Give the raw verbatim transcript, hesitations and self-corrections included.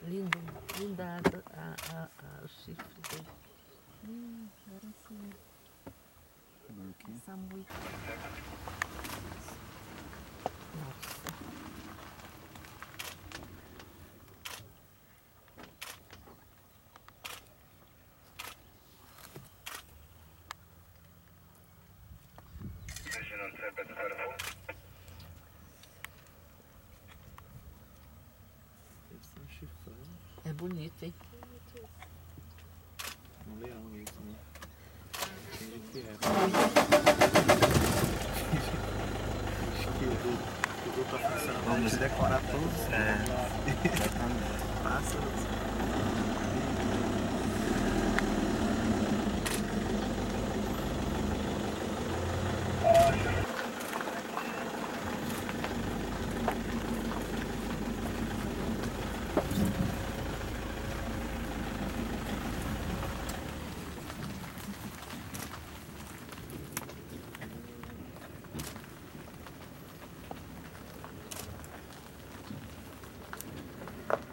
Lindo, linda a, a, a, o chifre dele. Hum, agora sim. Essa muito. Nossa. Deve ser um chifrão. É bonito, hein? Um leão isso, né? Finge que é. Acho que o Kudu tá funcionando. Vamos decorar todos. É. Pássaros.